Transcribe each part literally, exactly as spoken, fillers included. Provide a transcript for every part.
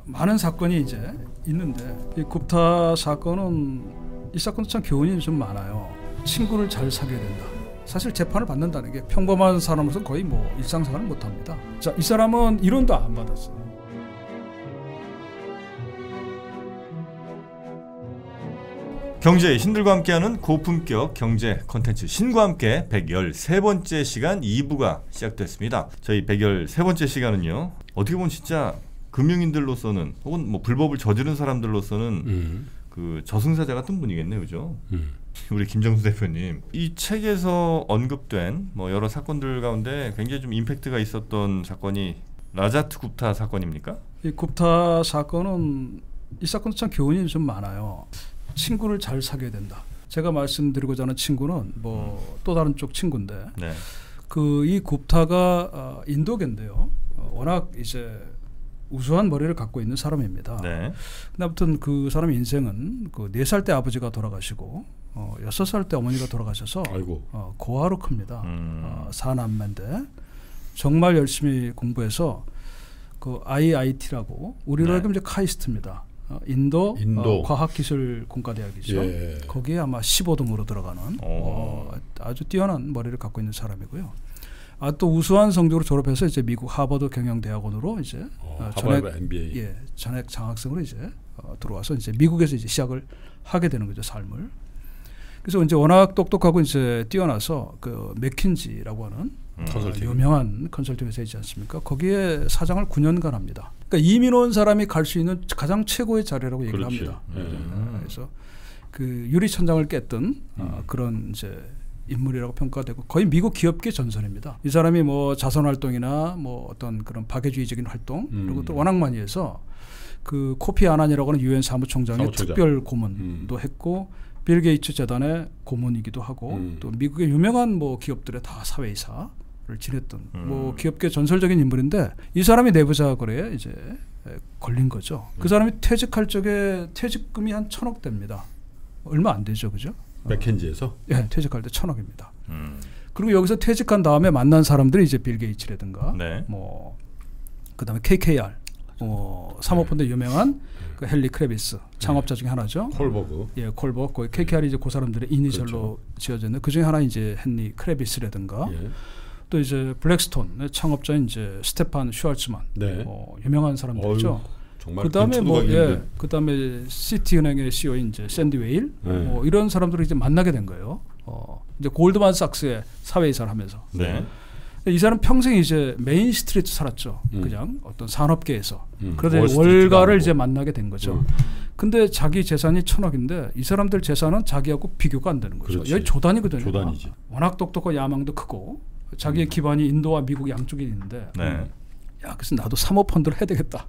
많은 사건이 이제 있는데 이 굽타 사건은 이 사건도 참 교훈이 좀 많아요. 친구를 잘 사귀어야 된다. 사실 재판을 받는다는 게 평범한 사람으로서 거의 뭐 일상생활을 못합니다. 자, 이 사람은 이론도 안 받았어요. 경제의 신들과 함께하는 고품격 경제 콘텐츠 신과 함께 백십삼 번째 시간 이 부가 시작됐습니다. 저희 백십삼 번째 시간은요, 어떻게 보면 진짜 금융인들로서는 혹은 뭐 불법을 저지른 사람들로서는 음. 그 저승사자 같은 분이겠네요, 그죠? 음. 우리 김정수 대표님, 이 책에서 언급된 뭐 여러 사건들 가운데 굉장히 좀 임팩트가 있었던 사건이 라자트 굽타 사건입니까? 이 굽타 사건은 이 사건도 참 교훈이 좀 많아요. 친구를 잘 사귀어야 된다. 제가 말씀드리고자 하는 친구는 뭐 또 음. 다른 쪽 친구인데, 네. 그 이 굽타가 어, 인도계인데요. 어, 워낙 이제 우수한 머리를 갖고 있는 사람입니다. 네. 근데 아무튼 그 사람 인생은 그 네 살 때 아버지가 돌아가시고 어, 여섯 살 때 어머니가 돌아가셔서 어, 고아로 큽니다. 음. 어, 사남매인데 정말 열심히 공부해서 그 아이아이티라고 우리로 하면 네. 이제 카이스트입니다. 어, 인도, 인도. 어, 과학기술공과대학이죠. 예. 거기에 아마 십오 등으로 들어가는 어, 아주 뛰어난 머리를 갖고 있는 사람이고요. 아, 또 우수한 성적으로 졸업해서 이제 미국 하버드 경영대학원으로 이제 어, 전액 엠비에이. 예, 전액 장학생으로 이제 어, 들어와서 이제 미국에서 이제 시작을 하게 되는 거죠, 삶을. 그래서 이제 워낙 똑똑하고 이제 뛰어나서 그 맥킨지라고 하는 음. 어, 유명한 컨설팅 회사 있지 않습니까? 거기에 사장을 구 년간 합니다. 그러니까 이민 온 사람이 갈 수 있는 가장 최고의 자리라고 얘기를 그렇지. 합니다. 음. 그래서 그 유리천장을 깼던 음. 어, 그런 이제 인물이라고 평가되고 거의 미국 기업계 전선입니다. 이 사람이 뭐 자선 활동이나 뭐 어떤 그런 박애주의적인 활동 음. 그리고 또 워낙 많이 해서 그 코피 아난이라고 하는 유엔 사무총장의 사무총장. 특별 고문도 음. 했고 빌 게이츠 재단의 고문이기도 하고 음. 또 미국의 유명한 뭐 기업들의 다 사회이사를 지냈던 음. 뭐 기업계 전설적인 인물인데 이 사람이 내부자 거래에 이제 걸린 거죠. 음. 그 사람이 퇴직할 적에 퇴직금이 한 천억 됩니다. 얼마 안 되죠, 그죠? 맥켄지에서? 예, 퇴직할 때 천억입니다. 음. 그리고 여기서 퇴직한 다음에 만난 사람들이 이제 빌 게이츠라든가, 네. 뭐 그다음에 케이케이알, 어, 사모펀드 네. 유명한 그 헨리 크레비스 창업자 중에 하나죠. 콜버그. 예, 콜버그. 거기 케이케이알이 이제 그 사람들의 이니셜로 그렇죠. 지어졌는데 그 중에 하나 이제 헨리 크레비스라든가, 예. 또 이제 블랙스톤의 창업자인 이제 스테판 슈왈츠만, 네. 어, 유명한 사람들이죠. 어휴. 그다음에 뭐 예, 그다음에 시티은행의 씨이오인 이제 샌디 웨일 네. 뭐 이런 사람들을 이제 만나게 된 거예요. 어, 이제 골드만삭스의 사회이사를 하면서. 네. 이 사람 평생 이제 메인 스트리트 살았죠. 음. 그냥 어떤 산업계에서. 음. 그러다 월가를 이제 만나게 된 거죠. 음. 근데 자기 재산이 천억인데 이 사람들 재산은 자기하고 비교가 안 되는 거죠. 그렇지. 여기 조단이거든요. 조단이지. 워낙 똑똑하고 야망도 크고 자기의 음. 기반이 인도와 미국 양쪽에 있는데, 네. 야, 그래서 나도 사모펀드를 해야 되겠다.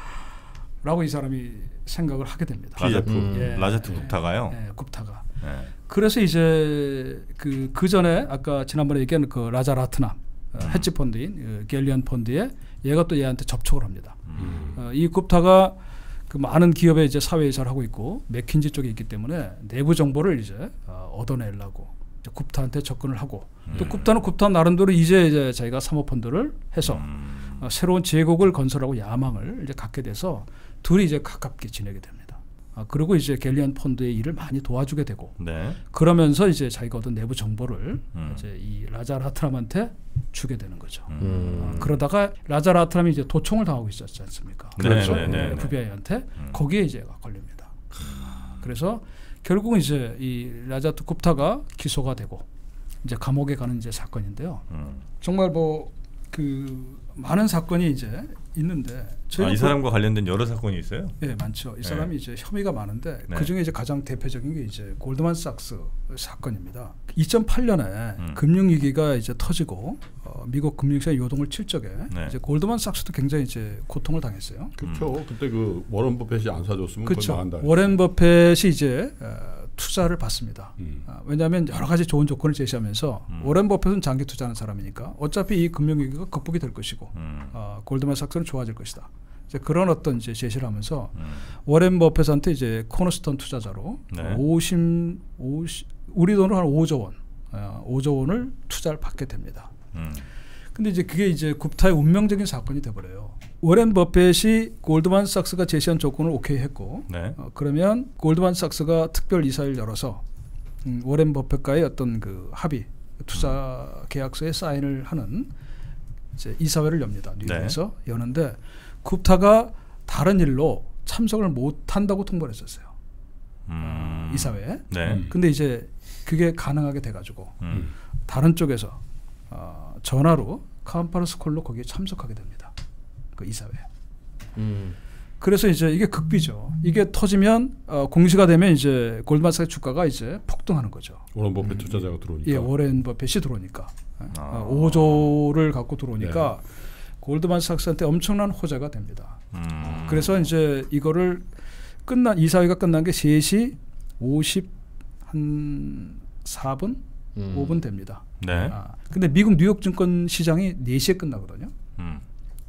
라고 이 사람이 생각을 하게 됩니다. 라자트, 음. 예, 라자트 굽타가요? 예, 굽타가. 예. 그래서 이제 그, 그 전에 아까 지난번에 얘기한 그 라자라트남 음. 헤지 펀드인 그 갤리언 펀드에 얘가 또 얘한테 접촉을 합니다. 음. 어, 이 굽타가 그 많은 기업에 이제 사회이사를 하고 있고 맥킨지 쪽에 있기 때문에 내부 정보를 이제 어, 얻어내려고 이제 굽타한테 접근을 하고 음. 또 굽타는 굽타 나름대로 이제, 이제 자기가 사모펀드를 해서 음. 어, 새로운 제국을 건설하고 야망을 이제 갖게 돼서 둘이 이제 가깝게 지내게 됩니다. 아, 그리고 이제 갤리언 펀드의 일을 많이 도와주게 되고, 네. 그러면서 이제 자기가 얻은 내부 정보를 음. 이제 이 라자라트람한테 주게 되는 거죠. 음. 아, 그러다가 라자라트람이 이제 도청을 당하고 있었지 않습니까? 네, 그렇죠. 네, 네, 네, 에프비아이한테 음. 거기에 이제 걸립니다. 음. 그래서 결국은 이제 이 라자트 굽타가 기소가 되고 이제 감옥에 가는 이제 사건인데요. 음. 정말 뭐 그 많은 사건이 이제 있는데 아, 이 사람과 관련된 여러 사건이 있어요? 네, 많죠. 이 사람이 네. 이제 혐의가 많은데 네. 그 중에 이제 가장 대표적인 게 이제 골드만삭스 사건입니다. 이천팔 년에 음. 금융위기가 이제 터지고 어, 미국 금융시장 요동을 칠 적에 네. 이제 골드만삭스도 굉장히 이제 고통을 당했어요. 그렇죠. 음. 그때 그 워런 버핏이 안 사줬으면 그렇죠. 나간다. 워렌 버핏이 이제 어, 투자를 받습니다. 음. 어, 왜냐하면 여러 가지 좋은 조건을 제시하면서 음. 워렌 버핏은 장기 투자하는 사람이니까 어차피 이 금융위기가 극복이 될 것이고 음. 어, 골드만삭스는 좋아질 것이다. 이제 그런 어떤 이제 제시를 하면서 음. 워렌 버핏한테 이제 코너스톤 투자자로 네. 오십, 오십, 우리 돈으로 한 오조 원, 어, 오조 원을 투자를 받게 됩니다. 음. 근데 이제 그게 이제 굽타의 운명적인 사건이 돼버려요. 워렌 버핏이 골드만삭스가 제시한 조건을 오케이 했고 네. 어, 그러면 골드만삭스가 특별 이사회를 열어서 음, 워렌 버핏과의 어떤 그 합의 투자 계약서에 사인을 하는 이제 이사회를 엽니다. 뉴욕에서 네. 여는데 굽타가 다른 일로 참석을 못 한다고 통보를 했었어요. 음. 이사회에. 네. 근데 이제 그게 가능하게 돼가지고 음. 다른 쪽에서 어, 전화로 컨퍼런스 콜로 거기에 참석하게 됩니다. 그 이사회. 음. 그래서 이제 이게 극비죠. 이게 터지면 어, 공시가 되면 이제 골드만삭스 주가가 이제 폭등하는 거죠. 워렌 버핏 음. 투자자가 들어오니까. 예, 워렌 버핏이 들어오니까 아. 오조를 갖고 들어오니까 네. 골드만삭스한테 엄청난 호재가 됩니다. 음. 그래서 이제 이거를 끝난 이사회가 끝난 게 세 시 오십사 분 음. 오 분 됩니다. 네. 아, 근데 미국 뉴욕 증권 시장이 네 시에 끝나거든요. 음.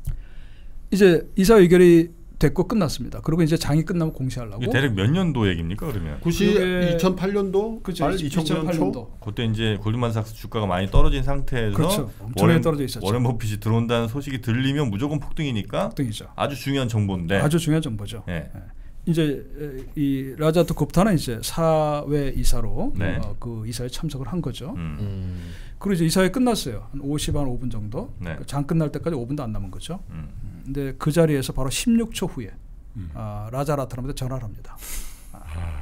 이제 이사 의결이 됐고 끝났습니다. 그리고 이제 장이 끝나면 공시하려고. 이게 대략 몇 년도 얘기입니까 그러면? 이천팔 년도? 그렇죠. 이천팔 년도. 그때 이제 골드만삭스 주가가 많이 떨어진 상태에서 그렇죠. 엄청나게 떨어져 있었죠. 워렌 버핏이 들어온다는 소식이 들리면 무조건 폭등이니까. 폭등이죠. 아주 중요한 정보인데. 아주 중요한 정보죠. 네. 네. 이제 이 라자트 굽타는 이제 사회 이사로 네. 어, 그 이사에 참석을 한 거죠. 음. 음. 그리고 이제 이사회 끝났어요. 한 오십 한 오 분 정도. 네. 장 끝날 때까지 오 분도 안 남은 거죠. 음. 근데 그 자리에서 바로 십육 초 후에 음. 아, 라자 라트람한테 전화를 합니다. 아.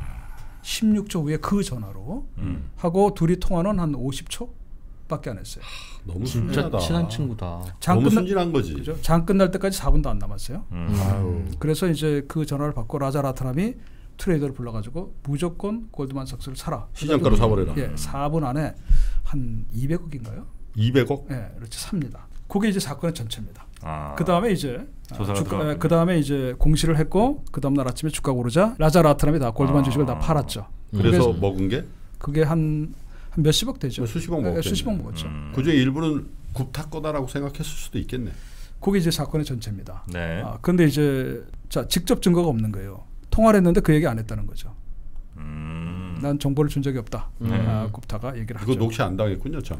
십육 초 후에 그 전화로 음. 하고 둘이 통화는 한 오십 초밖에 안 했어요. 너무 진짜 순진하다. 친한 친구다. 너무 끝나, 순진한 거지. 그죠? 장 끝날 때까지 사 분도 안 남았어요. 음. 음. 그래서 이제 그 전화를 받고 라자 라트람이 트레이더를 불러가지고 무조건 골드만삭스를 사라. 시장가로 사버려라. 예, 사 분 안에 한 이백억인가요? 이백억? 예, 그렇지 삽니다. 그게 이제 사건의 전체입니다. 아. 그 다음에 이제 주가, 그 다음에 이제 공시를 했고 그 다음 날 아침에 주가 오르자 라자 라트람이 다 골드만 아. 주식을 다 팔았죠. 그래서 먹은 게? 그게 한, 한 몇십억 되죠. 수십억 먹었죠. 수십억 먹었죠. 음. 그중에 일부는 굽타 거다라고 생각했을 수도 있겠네. 그게 이제 사건의 전체입니다. 네. 아, 근데 이제 자 직접 증거가 없는 거예요. 통화를 했는데 그 얘기 안 했다는 거죠. 음. 난 정보를 준 적이 없다. 음. 아, 굽타가 얘기를 하죠. 그거 녹취 안 당했군요, 참.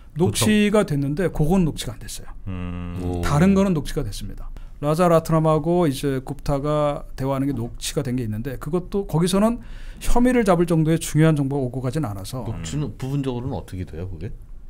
녹취가 됐는데 그건 녹취가 안 됐어요. 음. 다른 거는 녹취가 됐습니다. 라자 라트람하고 이제 굽타가 대화하는 게 녹취가 된 게 있는데 그것도 거기서는 혐의를 잡을 정도의 중요한 정보가 오고 가진 않아서. 녹취는 부분적으로는 어떻게 돼요, 그게?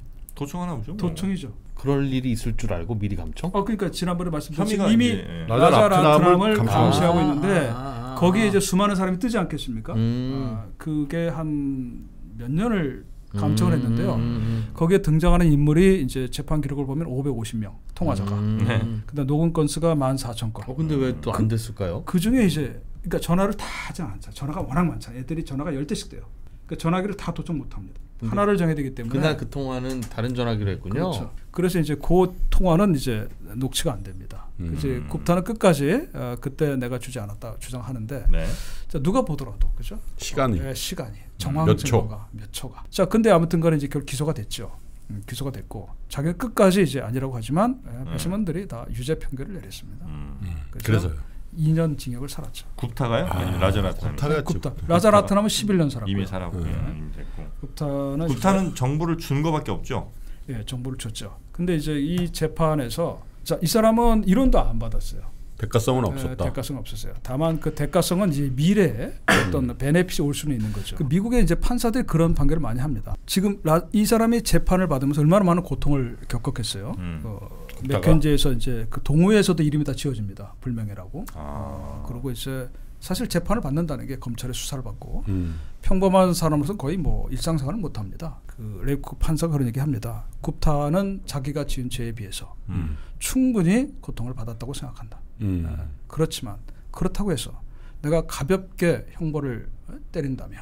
도청하나 보죠. 도청이죠. 그럴 일이 있을 줄 알고 미리 감청? 어, 그러니까 지난번에 말씀드린 혐의가 이미 이제, 예. 라자 라트람을 감시하고 아, 있는데 아, 아, 아, 거기에 이제 수많은 사람이 뜨지 않겠습니까? 음. 아, 그게 한 몇 년을 감청을 음, 했는데요. 음, 음. 거기에 등장하는 인물이 이제 재판 기록을 보면 오백오십 명 통화자가. 음. 네. 근데 녹음 건수가 만 사천 건. 어, 근데 왜 또 안 됐을까요? 그 중에 이제 그러니까 전화를 다 하지 않죠. 전화가 워낙 많잖아요. 애들이 전화가 열 대씩 돼요. 그러니까 전화기를 다 도청 못 합니다. 하나를 정해야 되기 때문에. 그날 그 통화는 다른 전화기로 했군요. 그렇죠. 그래서 이제 그 통화는 이제 녹취가 안 됩니다. 음. 이제 굽타는 끝까지 어, 그때 내가 주지 않았다 주장하는데 네. 자, 누가 보더라도 그죠? 시간이. 어, 네, 시간이 정확한 몇 초. 증거가 몇 초가. 자, 근데 아무튼간에 이제 결국 기소가 됐죠. 음, 기소가 됐고 자기는 끝까지 이제 아니라고 하지만 예, 배심원들이 다 유죄 판결을 내렸습니다. 음. 그래서요. 이 년 징역을 살았죠. 굽타가요? 아, 아니, 라자 라트람. 굽타가 굽타. 라자 라트람은 십일 년 살았고요. 이미 살았고 네. 이미 됐고. 굽타는 굽타는 정보를 준 거밖에 없죠. 예, 정보를 줬죠. 근데 이제 이 재판에서 자, 이 사람은 이론도 안 받았어요. 대가성은 예, 없었다. 대가성은 없었어요. 다만 그 대가성은 이제 미래에 어떤 베네핏이 올 수는 있는 거죠. 그 미국의 이제 판사들이 그런 판결을 많이 합니다. 지금 라, 이 사람이 재판을 받으면서 얼마나 많은 고통을 겪었겠어요. 음. 어, 맥켄지에서 이제 그 동호회에서도 이름이 다 지워집니다. 불명예라고. 아. 어, 그리고 이제 사실 재판을 받는다는 게 검찰의 수사를 받고 음. 평범한 사람으로서 거의 뭐 일상생활을 못 합니다. 그 레이크 판사가 그런 얘기 합니다. 굽타는 자기가 지은 죄에 비해서 음. 충분히 고통을 받았다고 생각한다. 음. 예, 그렇지만 그렇다고 해서 내가 가볍게 형벌을 때린다면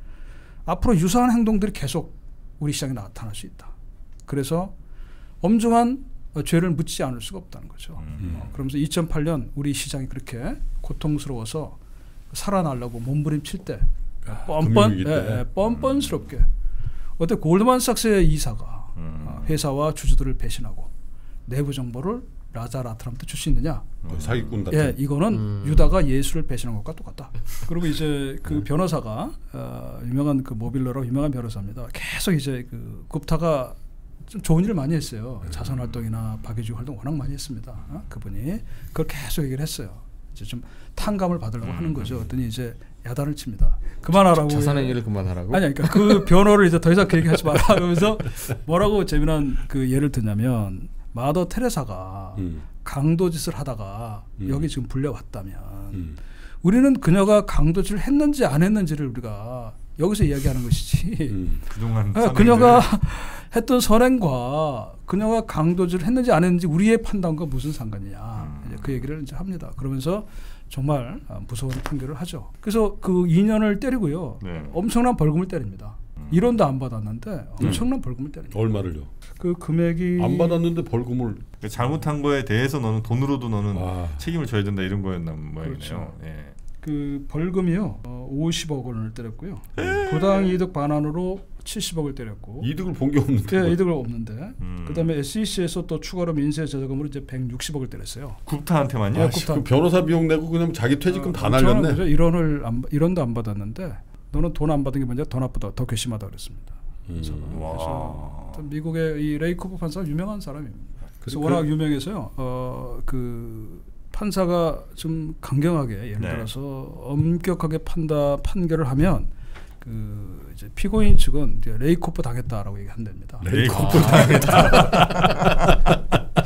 앞으로 유사한 행동들이 계속 우리 시장에 나타날 수 있다. 그래서 엄중한 죄를 묻지 않을 수가 없다는 거죠. 음. 어, 그러면서 이천팔 년 우리 시장이 그렇게 고통스러워서 살아나려고 몸부림칠 때 아, 뻔뻔 금융위기 때. 예, 예, 뻔뻔스럽게 어때 골드만삭스의 이사가 음. 어, 회사와 주주들을 배신하고 내부 정보를 라자 라트람한테 줄 수 있느냐? 거의 사기꾼 같은. 예, 이거는 음. 유다가 예수를 배신한 것과 똑같다. 그리고 이제 그 변호사가 어, 유명한 그 모빌러라고 유명한 변호사입니다. 계속 이제 그 굽타가 좀 좋은 일을 많이 했어요. 자선 활동이나 박애주 활동 워낙 많이 했습니다. 어? 그분이 그걸 계속 얘기를 했어요. 이제 좀 탕감을 받으려고 하는 거죠. 그랬더니 이제 야단을 칩니다. 그만하라고. 자산행위를 그만하라고? 아니, 그러니까 그 변호를 이제 더 이상 그 얘기하지 마라. 그러면서 뭐라고 재미난 그 예를 들냐면 마더 테레사가 음. 강도짓을 하다가 음. 여기 지금 불려왔다면 음. 우리는 그녀가 강도짓을 했는지 안 했는지를 우리가 여기서 이야기하는 것이지. 음. 그동안 아, 그녀가 했던 선행과 그녀가 강도질을 했는지 안 했는지 우리의 판단과 무슨 상관이냐. 음. 이제 그 얘기를 이제 합니다. 그러면서 정말 무서운 판결을 하죠. 그래서 그 이 년을 때리고요. 네. 엄청난 벌금을 때립니다. 음. 일 원도 안 받았는데 엄청난 음. 벌금을 때립니다. 얼마를요? 그 금액이 안 받았는데 벌금을 그러니까 잘못한 거에 대해서 너는 돈으로도 너는 아. 책임을 져야 된다 이런 거였나 모양이네요. 그렇죠. 예. 그 벌금이요 어, 오십억 원을 때렸고요. 부당 이득 반환으로 칠십억을 때렸고 이득을 본 게 없는데. 네, 이득을 없는데. 음. 그다음에 에스이씨에서 또 추가로 민세 제자금으로 이제 백육십억을 때렸어요. 굽타한테만요? 아, 굽타. 그 변호사 비용 내고 그냥 자기 퇴직금 어, 다 날렸네. 일 원을 안, 일 원도 안 받았는데 너는 돈 안 받은 게 뭐냐? 더 나쁘다, 더 괘씸하다 그랬습니다. 그래서, 음. 그래서 미국의 이 레이코프 판사 유명한 사람입니다. 그래서 그, 워낙 유명해서요. 어, 그 판사가 좀 강경하게 예를 네. 들어서 엄격하게 판다 판결을 하면 그 이제 피고인 측은 이제 레이코프 당했다라고 얘기한답니다. 레이코프 아. 당했다.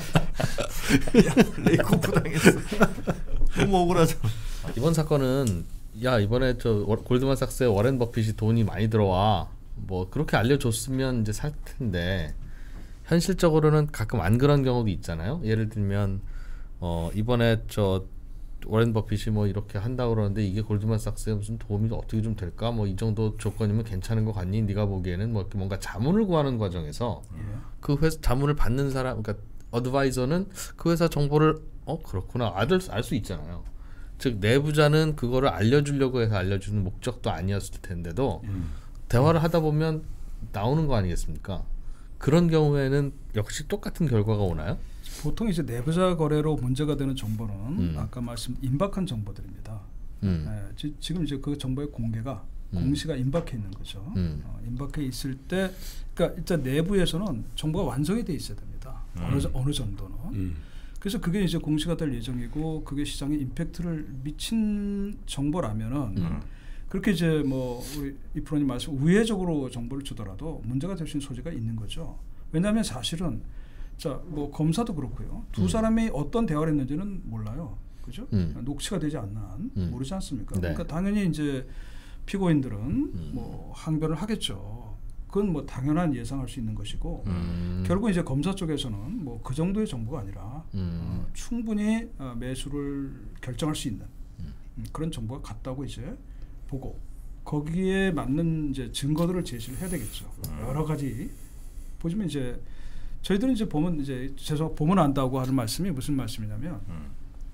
레이코프 당했어. 너무 억울하죠. 이번 사건은 야 이번에 저 골드만삭스에 워렌 버핏이 돈이 많이 들어와 뭐 그렇게 알려줬으면 이제 살 텐데 현실적으로는 가끔 안 그런 경우도 있잖아요. 예를 들면 어 이번에 저 워렌 버핏이 뭐 이렇게 한다고 그러는데 이게 골드만삭스에 무슨 도움이 어떻게 좀 될까? 뭐 이 정도 조건이면 괜찮은 것 같니? 네가 보기에는 뭐 이렇게 뭔가 자문을 구하는 과정에서 예. 그 회사 자문을 받는 사람, 그러니까 어드바이저는 그 회사 정보를 어 그렇구나 알 수 있잖아요. 즉 내부자는 그거를 알려주려고 해서 알려주는 목적도 아니었을 텐데도 음. 대화를 하다 보면 나오는 거 아니겠습니까? 그런 경우에는 역시 똑같은 결과가 오나요? 보통 이제 내부자 거래로 문제가 되는 정보는 음. 아까 말씀 임박한 정보들입니다. 음. 네, 지, 지금 이제 그 정보의 공개가 음. 공시가 임박해 있는 거죠. 음. 어, 임박해 있을 때, 그러니까 일단 내부에서는 정보가 완성이 돼 있어야 됩니다. 음. 어느 어느 정도는. 음. 그래서 그게 이제 공시가 될 예정이고 그게 시장에 임팩트를 미친 정보라면은. 음. 그렇게 이제 뭐 우리 이 프로님 말씀 우회적으로 정보를 주더라도 문제가 될 수 있는 소지가 있는 거죠. 왜냐하면 사실은 자 뭐 검사도 그렇고요. 두 음. 사람이 어떤 대화를 했는지는 몰라요. 그죠? 음. 녹취가 되지 않는 한 음. 모르지 않습니까? 네. 그러니까 당연히 이제 피고인들은 음. 뭐 항변을 하겠죠. 그건 뭐 당연한 예상할 수 있는 것이고 음. 결국 이제 검사 쪽에서는 뭐 그 정도의 정보가 아니라 음. 어, 충분히 어, 매수를 결정할 수 있는 음. 그런 정보가 같다고 이제 보고 거기에 맞는 이제 증거들을 제시를 해야 되겠죠. 음. 여러 가지 보시면 이제 저희들은 이제 보면 이제 죄송 보면 안다고 하는 말씀이 무슨 말씀이냐면 음.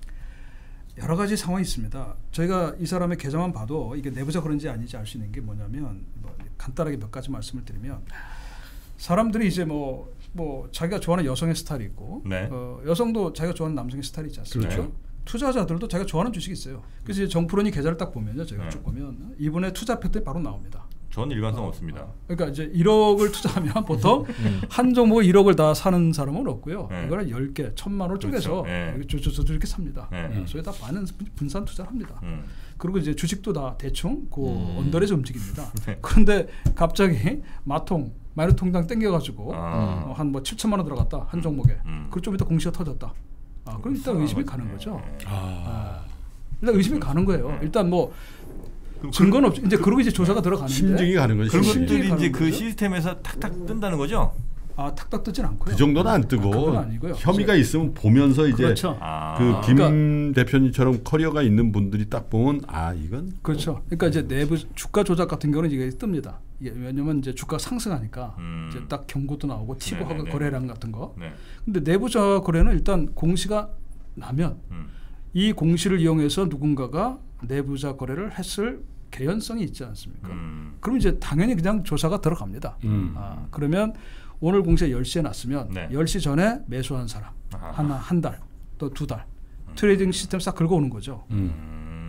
여러 가지 상황이 있습니다. 저희가 이 사람의 계좌만 봐도 이게 내부자 그런지 아닌지 알 수 있는 게 뭐냐면 뭐 간단하게 몇 가지 말씀을 드리면 사람들이 이제 뭐, 뭐 자기가 좋아하는 여성의 스타일이 있고 네. 어, 여성도 자기가 좋아하는 남성의 스타일이 있지 않습니까? 그렇죠. 투자자들도 자기가 좋아하는 주식이 있어요. 그래서 정프로님 계좌를 딱 보면요, 저희가 네. 쭉 보면 이분의 투자 패턴이 바로 나옵니다. 전 일관성 어, 없습니다. 그러니까 이제 일억을 투자하면 보통 음. 한 종목 일억을 다 사는 사람은 없고요. 네. 이거는 열 개, 천만 원 쪼개서 그렇죠. 네. 이렇게 삽니다. 네. 저희 다 반은 분산 투자를 합니다. 음. 그리고 이제 주식도 다 대충 그 음. 언더에서 움직입니다. 네. 그런데 갑자기 마통 마이너 통장 땡겨가지고 아. 어, 한 뭐 칠천만 원 들어갔다 한 종목에. 음. 그리고 좀 이따 공시가 터졌다. 아, 그럼 일단 의심이 가는 거죠. 아. 아. 일단 의심이 가는 거예요. 일단 뭐 증거는 없죠. 이제 그러고 이제 조사가 들어가는데 심증이 가는 거죠. 그분들이 이제 그 시스템에서 탁탁 뜬다는 거죠. 아, 탁탁 뜨진 않고요. 그 정도는 안 뜨고 아, 혐의가 있으면 보면서 이제 그렇죠. 그 김 그러니까, 대표님처럼 커리어가 있는 분들이 딱 보면 아 이건 그렇죠. 그러니까 이제 내부 주가 조작 같은 경우는 이게 뜹니다. 이게 왜냐면 이제 주가 상승하니까 음. 이제 딱 경고도 나오고 티고하고 네네네. 거래량 같은 거. 네. 근데 내부자 거래는 일단 공시가 나면 음. 이 공시를 이용해서 누군가가 내부자 거래를 했을 개연성이 있지 않습니까? 음. 그럼 이제 당연히 그냥 조사가 들어갑니다. 음. 아, 그러면 오늘 공시가 열 시에 났으면 네. 열 시 전에 매수한 사람 아하. 하나 한 달 또 두 달 트레이딩 시스템 싹 긁어오는 거죠. 음.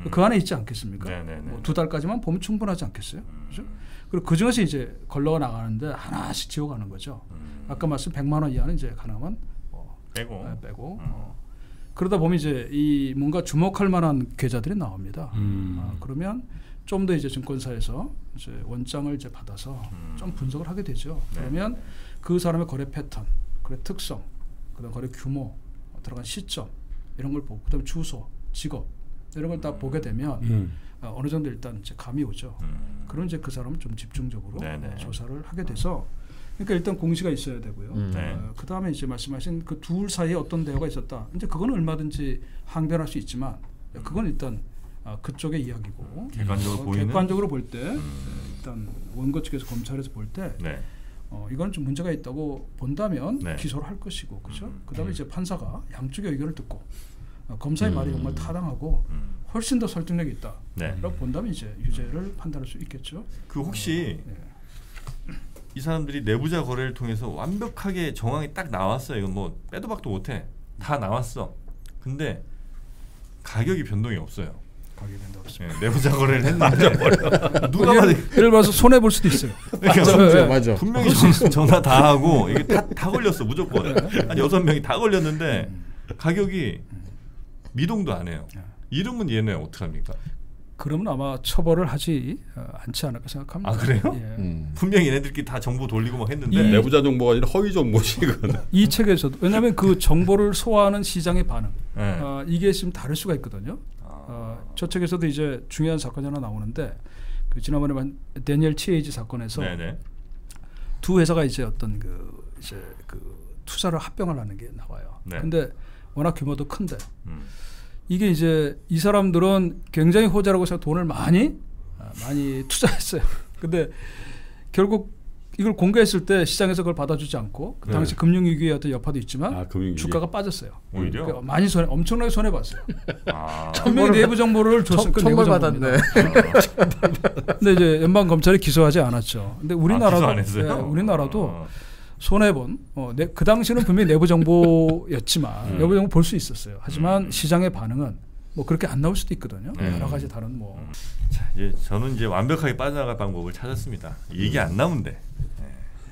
음. 그 안에 있지 않겠습니까? 뭐 두 달까지만 보면 충분하지 않겠어요? 음. 그죠? 그리고 그 중에서 이제 걸러가 나가는데 하나씩 지워가는 거죠. 음. 아까 말씀 백만 원 이하는 이제 가능하면 뭐 빼고 네, 빼고. 음. 어. 그러다 보면 이제 이 뭔가 주목할 만한 계좌들이 나옵니다. 음. 어, 그러면 좀 더 이제 증권사에서 이제 원장을 이제 받아서 음. 좀 분석을 하게 되죠. 네. 그러면 그 사람의 거래 패턴, 거래 특성, 그다음 거래 규모, 들어간 시점 이런 걸 보고 그다음에 주소, 직업 이런 걸 다 보게 되면 음. 어, 어느 정도 일단 이제 감이 오죠. 음. 그럼 이제 그 사람은 좀 집중적으로 네네. 조사를 하게 돼서 그러니까 일단 공시가 있어야 되고요. 음. 네. 어, 그 다음에 이제 말씀하신 그 둘 사이에 어떤 대화가 있었다. 이제 그건 얼마든지 항변할 수 있지만 그건 일단 어, 그쪽의 이야기고 객관적으로 어, 보이는 객관적으로 볼 때 음. 일단 원고 측에서 검찰에서 볼 때 네. 어, 이건 좀 문제가 있다고 본다면 네. 기소를 할 것이고 그죠. 음. 그 다음에 음. 이제 판사가 양쪽의 의견을 듣고 어, 검사의 음. 말이 정말 타당하고 음. 훨씬 더 설득력이 있다. 네. 라고 본다면 이제 유죄를 판단할 수 있겠죠. 그 혹시 네. 이 사람들이 내부자 거래를 통해서 완벽하게 정황이 딱 나왔어요. 이건 뭐 빼도 박도 못해. 다 나왔어. 근데 가격이 변동이 없어요. 가게 된다 없습니다. 네, 내부자 거래를 했는데 누가 봐도 예를, 예를 들어서 손해 볼 수도 있어요. 맞아, 맞아, 맞아. 분명히 전화 다 하고 이게 다, 다 걸렸어 무조건 한 여섯 명이 다 걸렸는데 가격이 미동도 안 해요. 이러면 얘네 어떻게 합니까? 그러면 아마 처벌을 하지 어, 않지 않을까 생각합니다. 아 그래요? 예. 음. 분명히 얘네들끼리 다 정보 돌리고 막 했는데 이- 내부자 정보가 아니라 허위 정보시거든. 이 책에서도 왜냐하면 그 정보를 소화하는 시장의 반응 네. 어, 이게 지금 다를 수가 있거든요. 어, 저 책에서도 이제 중요한 사건이 하나 나오는데 그 지난번에 만 데니엘 티에이지 사건에서 네네. 두 회사가 이제 어떤 그 이제 그 투자를 합병을 하는 게 나와요. 네. 근데 워낙 규모도 큰데 음. 이게 이제 이 사람들은 굉장히 호재라고 해서 돈을 많이 아, 많이 투자했어요. 근데 결국 이걸 공개했을 때 시장에서 그걸 받아주지 않고 그 당시 네. 금융위기의 어떤 여파도 있지만 아, 금융위기. 주가가 빠졌어요. 오히려 그러니까 많이 손해, 엄청나게 손해 봤어요. 아. 분명히 내부 정보를 줬으니까 내부 처벌 정보입니다. 받았네. 근데 이제 연방 검찰이 기소하지 않았죠. 근데 우리나라도 기소 안 했어요? 네, 우리나라도 어. 손해본 어, 네, 그 당시는 분명히 내부 정보였지만 음. 내부 정보 볼 수 있었어요. 하지만 음. 시장의 반응은 뭐 그렇게 안 나올 수도 있거든요. 네. 여러 가지 다른 뭐 음. 자, 이제 저는 이제 완벽하게 빠져나갈 방법을 찾았습니다. 얘기 안 나오면 돼. 네.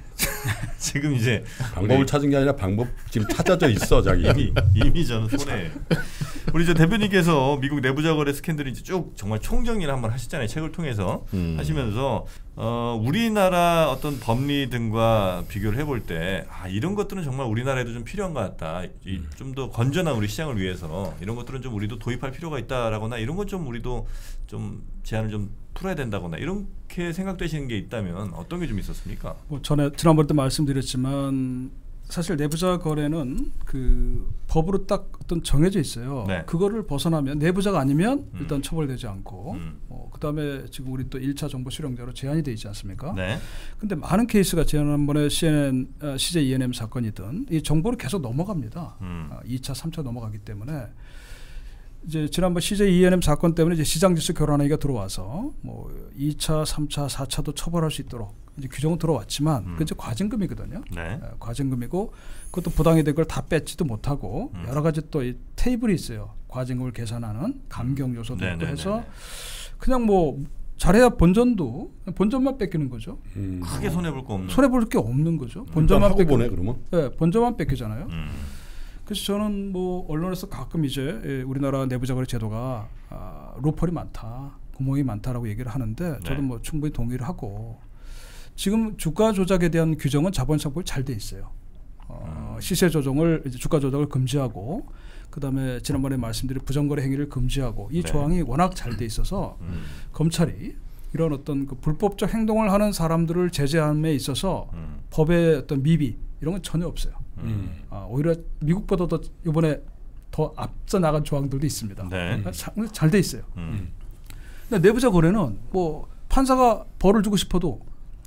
지금 이제 방법을 우리 찾은 게 아니라 방법 지금 찾아져 있어 자기. 이미 이미 저는 손해. 우리 저 대표님께서 미국 내부자 거래 스캔들이 이제 쭉 정말 총정리를 한번 하시잖아요. 책을 통해서 음. 하시면서 어, 우리나라 어떤 법리 등과 비교를 해볼 때 아, 이런 것들은 정말 우리나라에도 좀 필요한 것 같다. 좀 더 건전한 우리 시장을 위해서 이런 것들은 좀 우리도 도입할 필요가 있다라거나 이런 것 좀 우리도 좀 제한을 좀 풀어야 된다거나 이렇게 생각되시는 게 있다면 어떤 게 좀 있었습니까? 뭐 전에 지난번에 도 말씀드렸지만 사실 내부자 거래는 그 법으로 딱 어떤 정해져 있어요. 네. 그거를 벗어나면 내부자가 아니면 음. 일단 처벌되지 않고 음. 어, 그다음에 지금 우리 또 일 차 정보 수령자로 제한이 돼 있지 않습니까? 네. 근데 많은 케이스가 지난번에 씨엔엔, 어, 씨제이 이엔엠 사건이든 이 정보를 계속 넘어갑니다. 음. 어, 이 차, 삼 차 넘어가기 때문에 이제 지난번 씨제이 이엔엠 사건 때문에 이제 시장 질서 교란하기가 들어와서 뭐 이 차, 삼 차, 사 차도 처벌할 수 있도록 이제 규정은 들어왔지만 음. 그 이제 과징금이거든요. 네. 어, 과징금이고 그것도 부당이 된 걸 다 뺏지도 못하고 음. 여러 가지 또 이 테이블이 있어요. 과징금을 계산하는 감경 요소도 있고 네네네네. 해서 그냥 뭐 잘해야 본전도 본전만 뺏기는 거죠. 음. 크게 손해 볼 거 없는. 손해 볼 게 없는 거죠. 일단 본전만 하고 뺏기. 보내 그러면. 네, 본전만 뺏기잖아요. 음. 그래서 저는 뭐 언론에서 가끔 이제 예, 우리나라 내부자 거래 제도가 아, 로폴이 많다, 구멍이 많다라고 얘기를 하는데 저도 네. 뭐 충분히 동의를 하고 지금 주가 조작에 대한 규정은 자본시장법이 잘 돼 있어요. 어, 음. 시세 조정을 이제 주가 조작을 금지하고 그다음에 지난번에 말씀드린 부정거래 행위를 금지하고 이 네. 조항이 워낙 잘 돼 있어서 음. 검찰이 이런 어떤 그 불법적 행동을 하는 사람들을 제재함에 있어서 음. 법의 어떤 미비 이런 건 전혀 없어요. 음. 아, 오히려 미국보다도 이번에 더 앞서 나간 조항들도 있습니다. 네. 잘 돼 있어요. 음. 근데 내부자 거래는 뭐 판사가 벌을 주고 싶어도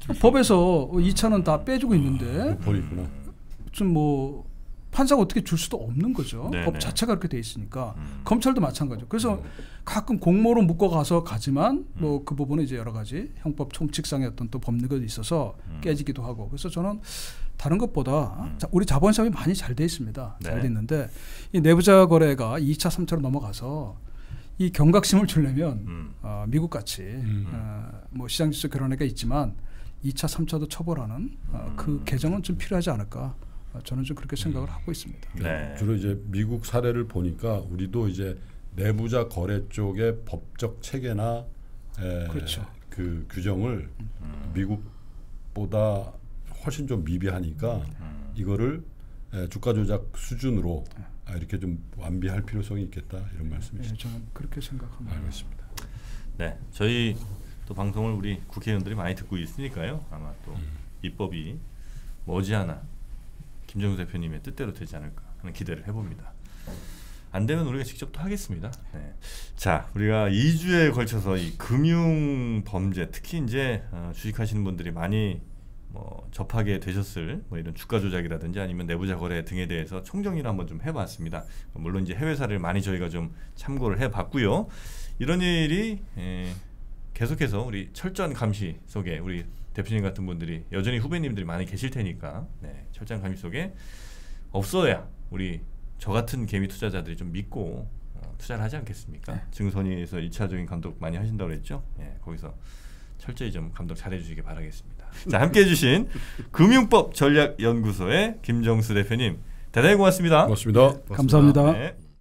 법에서 이 차는 다 빼주고 있는데 버리구나. 좀 뭐 판사가 어떻게 줄 수도 없는 거죠. 네네. 법 자체가 그렇게 돼 있으니까 음. 검찰도 마찬가지죠. 그래서 가끔 공모로 묶어 가서 가지만 뭐 그 부분은 이제 여러 가지 형법 총칙상의 어떤 또 법리가 있어서 음. 깨지기도 하고 그래서 저는 다른 것보다 음. 자, 우리 자본시장이 많이 잘 돼 있습니다. 네. 잘 돼 있는데 이 내부자 거래가 이 차, 삼 차로 넘어가서 이 경각심을 주려면 음. 어, 미국 같이 음. 어, 뭐 시장 질서 교란회가 있지만 이 차, 삼 차도 처벌하는 어, 그 개정은 좀 필요하지 않을까. 어, 저는 좀 그렇게 생각을 음. 하고 있습니다. 네. 주로 이제 미국 사례를 보니까 우리도 이제 내부자 거래 쪽의 법적 체계나 에, 그렇죠. 그 규정을 음. 미국보다 훨씬 좀 미비하니까 음. 이거를 에, 주가 조작 수준으로 아, 이렇게 좀 완비할 필요성이 있겠다 이런 말씀이시죠. 네, 저는 그렇게 생각합니다. 알겠습니다. 네, 저희 또 방송을 우리 국회의원들이 많이 듣고 있으니까요. 아마 또 음. 입법이 머지않아 김정수 대표님의 뜻대로 되지 않을까 하는 기대를 해봅니다. 안 되면 우리가 직접 또 하겠습니다. 네. 자, 우리가 이 주에 걸쳐서 이 금융 범죄, 특히 이제 어, 주식하시는 분들이 많이 뭐 접하게 되셨을 뭐 이런 주가 조작이라든지 아니면 내부자 거래 등에 대해서 총정리를 한번 좀 해봤습니다. 물론 이제 해외 사례를 많이 저희가 좀 참고를 해봤고요. 이런 일이 에, 계속해서 우리 철저한 감시 속에 우리 대표님 같은 분들이 여전히 후배님들이 많이 계실 테니까 네, 철저한 감시 속에 없어야 우리 저 같은 개미 투자자들이 좀 믿고 어, 투자를 하지 않겠습니까? 네. 증선위에서 이 차적인 감독 많이 하신다고 그랬죠? 네, 거기서 철저히 좀 감독 잘해 주시기 바라겠습니다. 자, 함께해 주신 금융법 전략연구소의 김정수 대표님 대단히 고맙습니다. 고맙습니다. 감사합니다. 네.